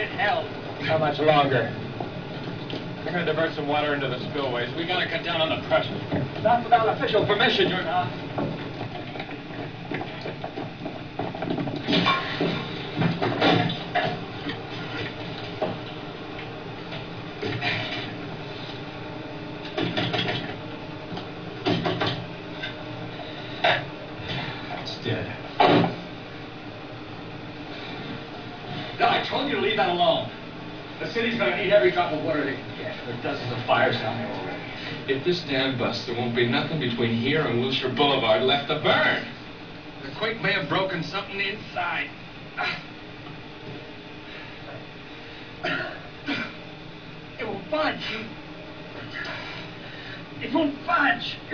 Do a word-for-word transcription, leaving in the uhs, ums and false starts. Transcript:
it held. How much longer? We're going to divert some water into the spillways. We got to cut down on the pressure. Not without official permission, you're not. It's dead. No, I told you to leave that alone. The city's gonna need every drop of water they can get. There are dozens of fires down there already. If this dam busts, there won't be nothing between here and Wilshire Boulevard left to burn. The quake may have broken something inside. It won't budge. It won't budge.